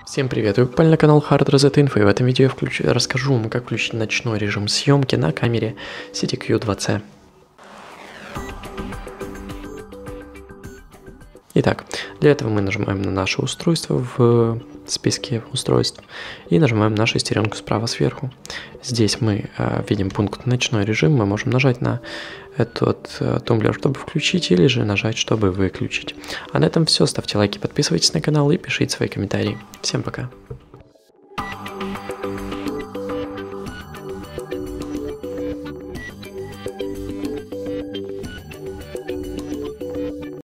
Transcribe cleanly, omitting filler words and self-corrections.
Всем привет, вы попали на канал Hard Reset Info, и в этом видео я расскажу вам, как включить ночной режим съемки на камере CTQ-2C. Итак, для этого мы нажимаем на наше устройство в списке устройств и нажимаем на шестеренку справа сверху. Здесь мы видим пункт «Ночной режим», мы можем нажать на этот тумблер, чтобы включить, или же нажать, чтобы выключить. А на этом все, ставьте лайки, подписывайтесь на канал и пишите свои комментарии. Всем пока!